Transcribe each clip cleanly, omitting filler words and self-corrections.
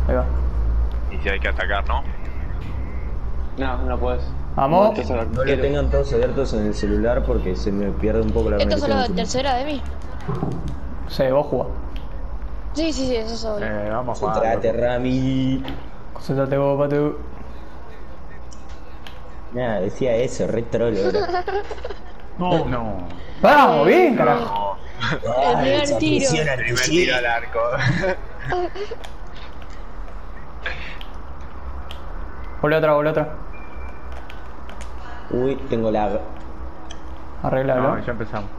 Ahí va. Y si hay que atacar, ¿no? No, no puedes. Vamos. No lo tengan todos abiertos en el celular porque se me pierde un poco la ¿Esto es conexión. solo de tercera de mí? Sí, vos jugás. Sí, sí, sí, eso soy. Vamos a jugar. Concentrate, Rami. Concéntrate vos, Patu. Nada, decía eso, re trolo era. No. Vamos, bien, carajo. El primer tiro. Primer tiro al arco. Volé otra. Uy, tengo lag. Arreglalo. No, ya empezamos.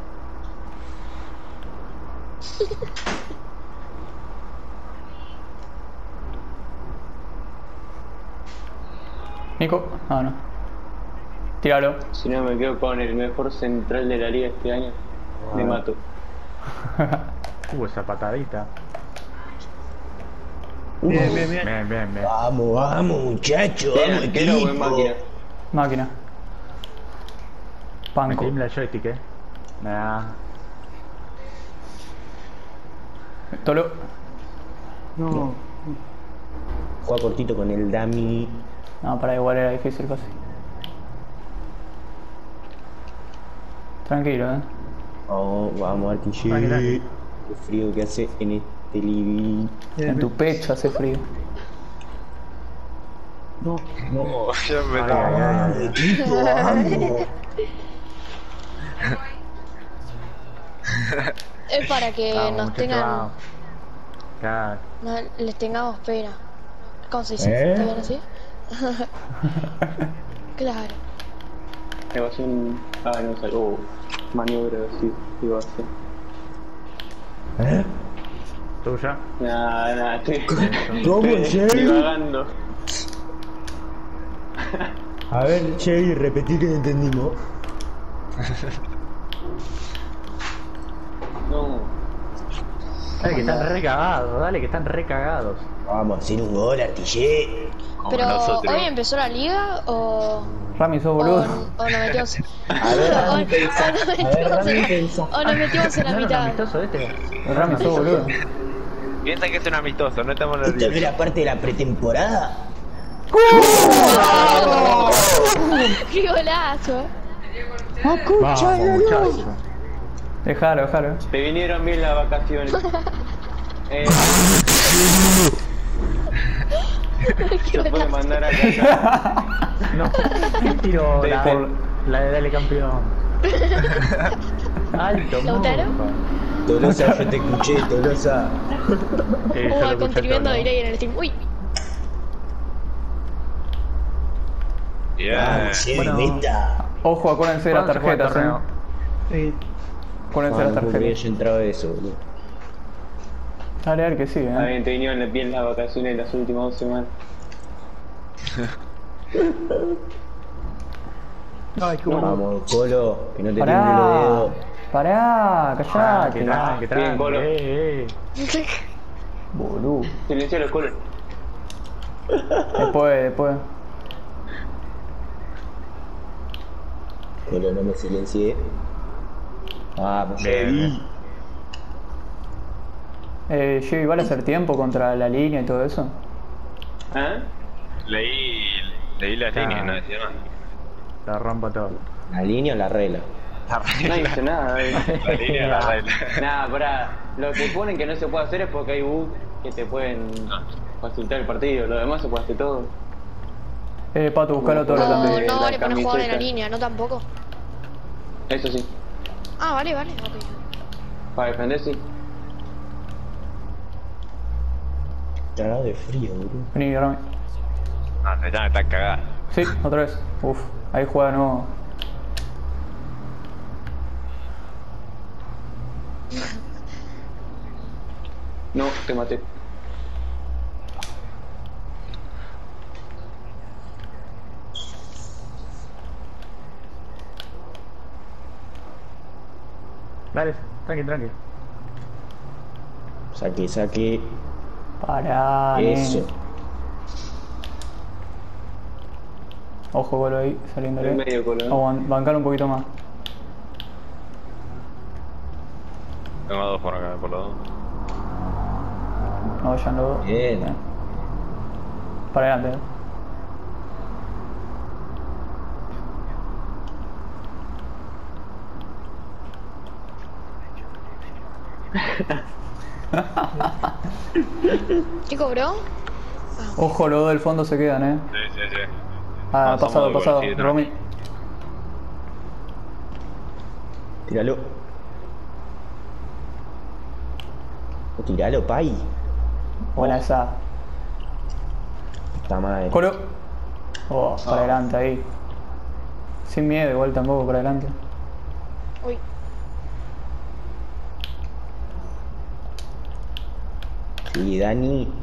Nico. Ah, no. Tíralo. Si no me quedo con el mejor central de la liga este año, me mato. Esa patadita. Bien. Vamos, muchachos, vamos, Pero buen equipo. máquina. Máquina. Panco. Metí la joystick, Nah. Tolo. No. Juega cortito con el dummy. No, para igual era difícil casi. Tranquilo, Vamos, Artille. Tranqui. Qué frío que hace en este living. En tu pecho hace frío. No. Ya me Vamos, equipo, vamos. Es para que Vamos, nos muchachos, tengan. vamos. Claro. Les tengamos pena. ¿Cómo se dice? ¿Está bien así? Claro. Evasión. No sé. Maniobra, sí, iba a hacer. ¿Tuya? Nada, estoy. ¿Cómo, Chevy? Divagando. A ver, Chevy, repetí que no entendimos. No. Dale que están recagados, Vamos a hacer un gol, Artille. Como Pero, nosotros. ¿hoy empezó la liga o.? Rami, sos O boludo. nos metimos. A ver, Rami, pensá. A ver, Rami, pensá. O nos metimos en la ¿No era un mitad. amistoso este? Rami, sos boludo. Piensa que es un amistoso, no estamos ¿Esto no nerviosos. era parte de la pretemporada? ¡Qué golazo! Vamos, muchachos. Dejalo. Te vinieron bien las vacaciones. Se puede mandar a casa. No, ¿qué tiro? Sí, La de Dale Campeón. Alto, ¿Lautaro? Tolosa, yo te escuché, Tolosa. Contribuyendo delay en el team. Uy, Bien. Vamos, Chevy, meta. Ojo, acuérdense de las tarjetas, Sí. Acuérdense de las No podría tarjetas. yo entrado eso, boludo. Dale, a ver que sigue, También te vinieron bien las vacaciones las últimas 2 semanas. Ay, qué bueno. Vamos, Colo, que no te tiemble los dedos. Pará, callate. Que Bien, tranqui. Colo. Boludo. Silencio los colos. Después. Colo, no me silencié. Vamos, Bien, Chevy. Che, ¿vale hacer tiempo contra la línea y todo eso? ¿Ah? Leí las líneas, no decía nada. La rompo todo. ¿La línea o la regla? No hice nada. La línea de la regla. Nada, pará. Lo que ponen que no se puede hacer es porque hay bugs que te pueden facilitar el partido. Lo demás se puede hacer todo. Pato, buscalo todo no, también. no la vale poner jugador en la camiseta. línea, no tampoco. Eso sí. Ah, vale, ok. Para defender sí. Cagado de frío, boludo. Vení, Rami. No, está cagada. Sí, otra vez. Uf, ahí juega de nuevo. No, te maté. Dale, tranqui. Saque. Pará, Eso. nene. Ojo, gol ahí, saliéndole. En medio, Colo. Bancar un poquito más. Tengo dos por acá, por los dos. No, ya no. Bien. Para adelante. ¿Qué cobró? Ojo, los dos del fondo se quedan, Sí, sí, sí. Ah, Pasamos pasado, de gol, pasado. sí, tranqui. Romy. Tíralo. Tíralo, pay. Buena esa. Está madre. Colo. Oh, para adelante ahí. Sin miedo, igual tampoco para adelante. Uy. Sí, Dani.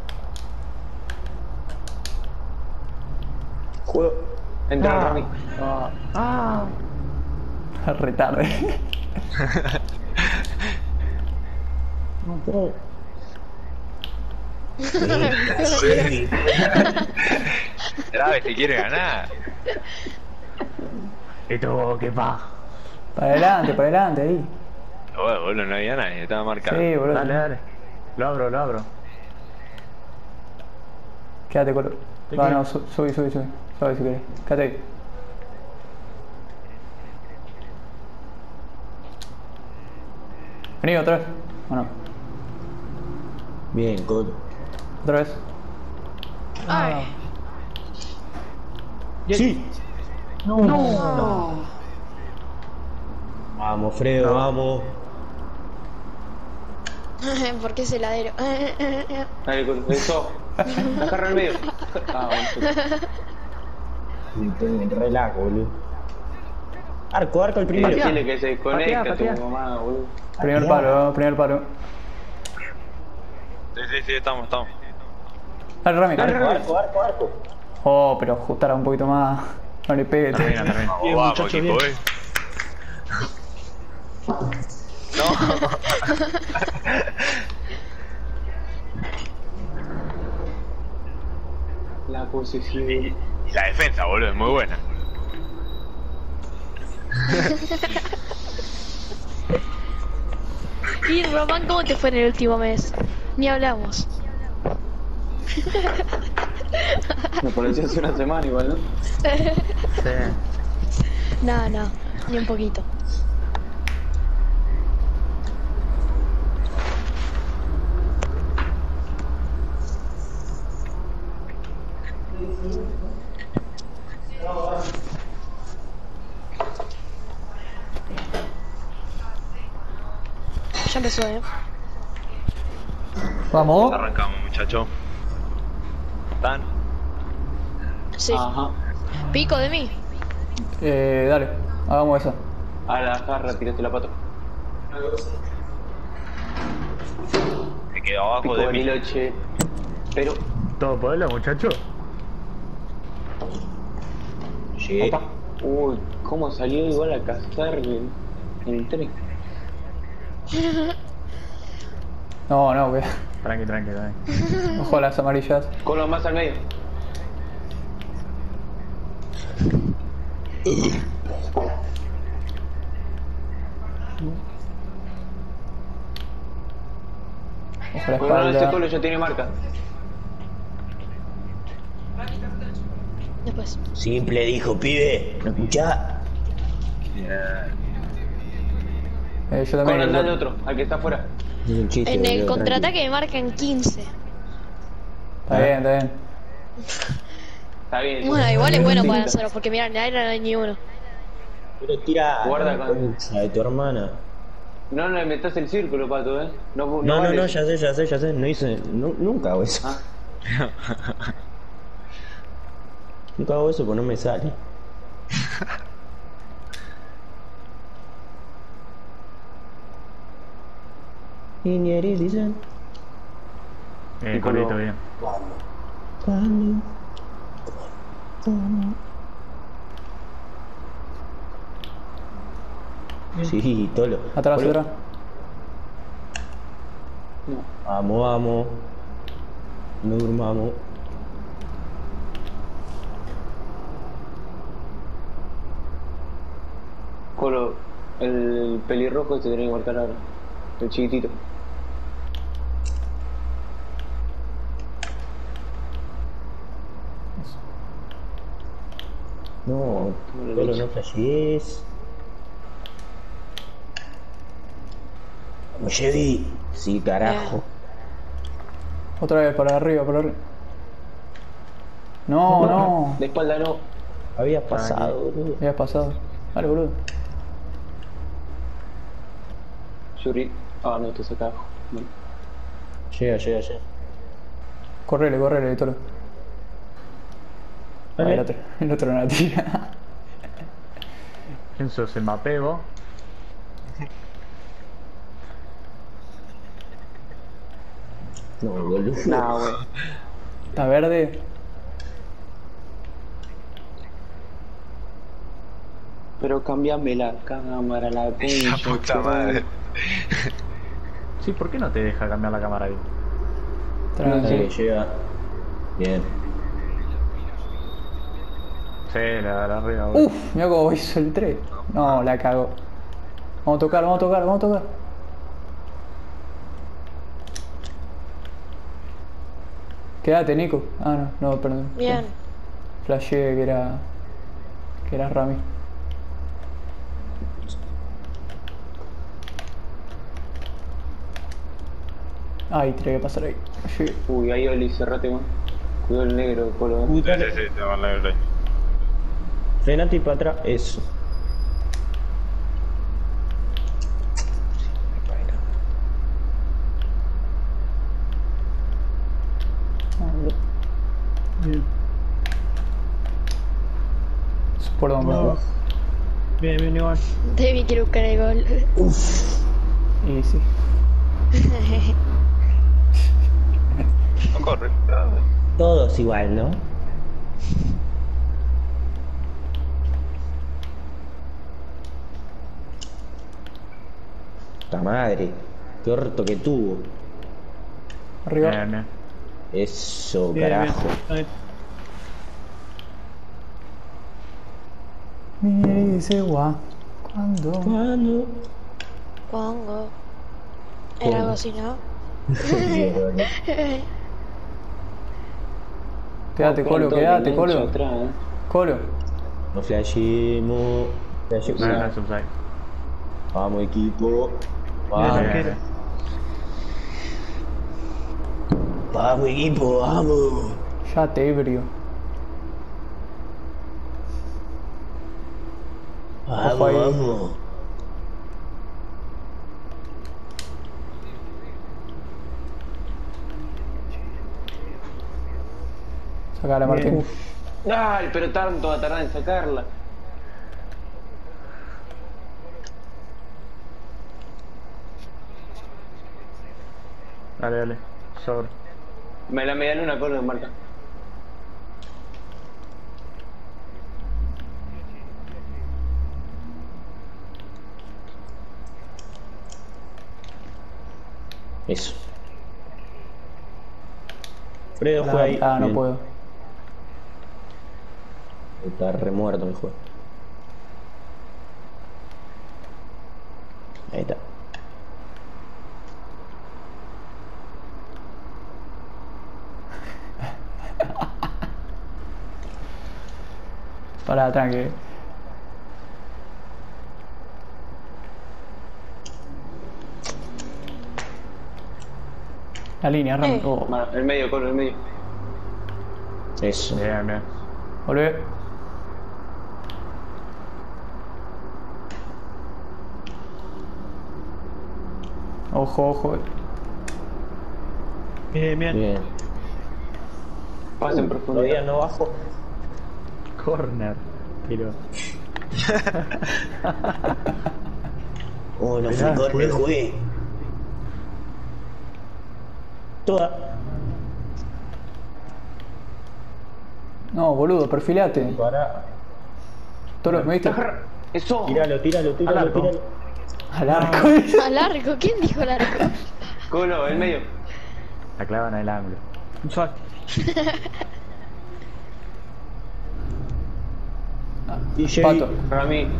Juego. Entra Rami. Retarde. Grave, te quiere ganar. Esto, qué paja. Para adelante ahí. Bueno, boludo, no había nadie, estaba marcado. Sí, boludo. Dale, dale. Lo abro, lo abro. Quédate, Colo. ¿De No, qué? no, subí. Suave si querés. Quédate ahí. Vení otra vez. ¿O no? Bien, Colo. Otra vez. Ay. Sí. Vamos, Fredo, vamos. ¿Por qué es heladero? Dale, con eso. Agarra el medio. Ah, bueno. Relax, boludo. Arco el primero. Decirle que se conecta Patea. tu mamá, boludo. Primer palo. Sí, estamos. Dale, Rami. Arco. Oh, pero ajustara un poquito más. No le pegues. Termina. Vamos, equipo, No. La posición. Y la defensa, boludo, es muy buena. Y Román, ¿cómo te fue en el último mes? Ni hablamos. Me pareció hace una semana igual, ¿no? Sí. No, ni un poquito. Ya empezó, Vamos. Arrancamos, muchacho. ¿Están? Sí. Ajá. Pico de mí. Dale. Hagamos eso. A la jarra, tiraste la pata. Me quedo abajo Pico de de mí. Miloche. Pero. ¿Todo pueblo, muchacho? Llegué. Opa. Uy, cómo salió igual a cazar el tren. No, que. Tranqui. Ojo a las amarillas. Con lo más al medio. Ojo a la Bueno, ese espalda. colo ya tiene marca. Después. Simple dijo, pibe. ¿Lo escuchás? Yo Con también. anda al otro, al que está afuera. Es un chiste, En el boludo, contraataque me marcan 15. Está bien. Está bien. Bueno, igual es bueno para nosotros, porque mirá, en el aire no hay ni uno. Pero tira. Guarda la con- concha de tu hermana. No le metas el círculo, pato, No, No, vale. ya sé. No hice. Nunca hago eso. Ah, Nunca hago eso porque no me sale. Niñeris dicen. Colito, bien. ¿Cuándo? Sí, Tolo. Atrás, Tolo. atrás. no. Vamos. No durmamos. Colo, el pelirrojo se tiene que marcar ahora. El chiquitito. Sí, No, solo no flashees. Vamos, Chevy. Sí, carajo. Otra vez, para arriba, para arriba. No, no. De espalda no. Había pasado, boludo. Ya has pasado. Dale, boludo. Yuri. Ah, no, te saca. Bueno. Llega. Correle, Toro. Ah, el otro no la tira. ¿Quién sos? ¿El mapeo? No, boludo. Nah, güey. Está verde. Pero cambiame la cámara, la La concha. puta madre. Sí, ¿por qué no te deja cambiar la cámara ahí? Dale, llega. Bien. Sí, la arriba, boludo. Uf, mira cómo hizo el 3. No, la cagó. Vamos a tocar. Quédate, Nico. Ah, no, perdón. Bien. Flashé que era Rami. Ay, tenía que pasar ahí. Sí. Uy, ahí Oli, cerrate, man. Cuidado el negro, Colo. Sí, te van a ver. Frenate y para atrás. Eso. Por donde. Bien, igual. David quiere buscar el gol. Y sí. No corre. Todos igual, ¿no? La madre. Qué orto que tuvo. Arriba. Bien. Eso, carajo. Me dice guau. ¿Cuándo? ¿Cuándo? Pongo. Era algo así, ¿no? Quédate, Colo, quédate, Colo. Atrás, Colo. No flashemos. No, no es offside. Vamos, equipo. Vamos. Bien. Vamos, equipo, vamos. Ya te ebrio. Ojo ahí. Vamos. Sacala, Martín. Ay, pero tanto va a tardar en sacarla. Dale. Sobre. Me la media luna con marca. Eso. Fredo fue ahí. Ah, no Bien. puedo. Está remuerto el juego. Ahí está. Pará, tranqui. La línea, Rami. Oh, El medio, Colo, el medio. Eso. Bien. volvé. Ojo. Bien. Pasa en profundidad. Todavía no bajo. Corner. Tiro. Oh, no fui corner, jugué. Toda. No, boludo, perfilate. Para. Toro, ¿me viste? Eso. Tíralo. Al arco. Al arco, ¿quién dijo al arco? Colo, el medio. La clavan en el ángulo. DJ. Pato. Rami.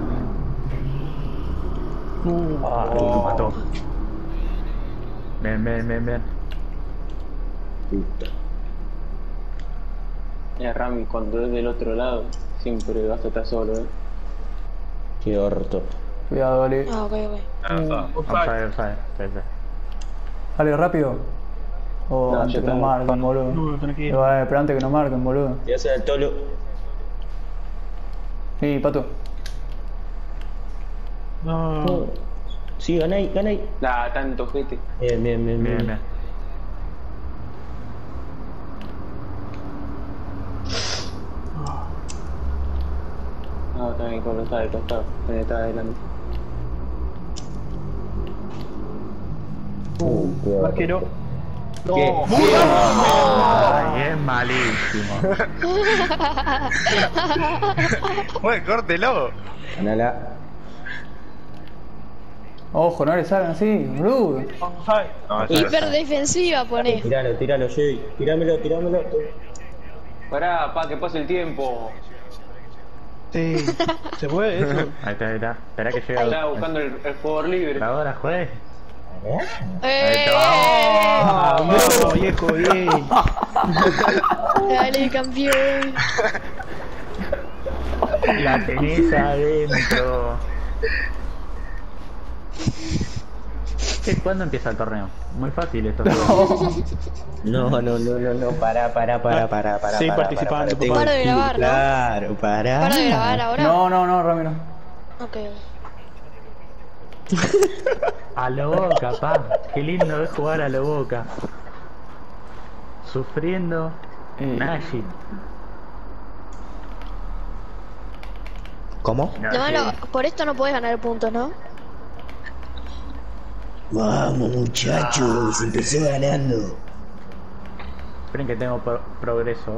Lo mató. Bien. Puta. Rami, cuando es del otro lado, siempre vas a estar solo, Qué orto. Cuidado, dale. Ah, ok, ok. Offside. Sí. Dale, rápido. O No, antes yo que nos tengo- marquen, boludo. No, tranquilo. Pero antes que nos marquen, boludo. Voy a hacer el tolo. Sí, Pato. No. Sí, ganáis. Nah, tanto gente. Bien. No, también cuando está de costado, cuando está adelante. Qué Arquero. Ay, es malísimo. Bueno, córtelo. Ganala. Ojo, no le salgan así, boludo. Offside. No, eso no Hiper es. defensiva, pone. Tíralo, Jay. Tíramelo. Pará, pa, que pase el tiempo. Sí. ¿Se puede eso? Ahí está. Espera que llegue. Estaba buscando el jugador libre. Ahora, juez. Ah, vamos, viejo, bien. Dale, campeón. La tenés adentro. ¿Cuándo empieza el torneo? Muy fácil esto. No, pará. Seguí participando, Tengo Para de el grabar, ¿no? Claro, pará. ¿Para de grabar ahora? No, Ramiro. Ok. A lo Boca, pa. Qué lindo es jugar a lo Boca. Sufriendo. Nashi. ¿Cómo? Llamalo, por esto no podés ganar puntos, ¿no? Vamos, muchachos, empecé ganando. Esperen que tengo progreso.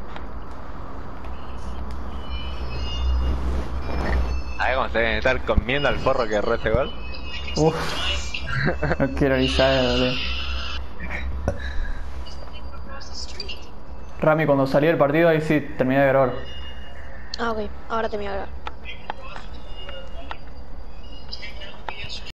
A ver cómo se deben estar comiendo al porro que erró ese gol. Uf. No quiero avisar, boludo. Rami, cuando salió el partido, ahí sí terminé de grabar. Ah, ok. Ahora te voy a grabar.